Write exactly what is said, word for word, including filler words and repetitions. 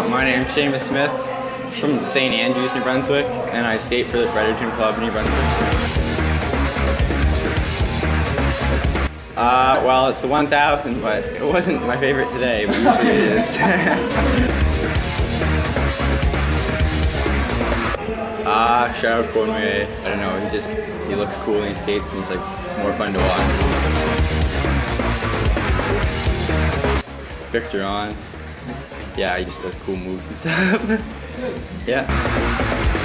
Uh, my name's Seamus Smith. I'm from Saint Andrews, New Brunswick, and I skate for the Fredericton Club in New Brunswick. Uh, well, it's the one thousand, but it wasn't my favorite today, but usually it is. Ah, uh, shout out Conway. I don't know, he just, he looks cool and he skates and he's like more fun to watch. Victor on. Yeah, he just does cool moves and stuff. Yeah.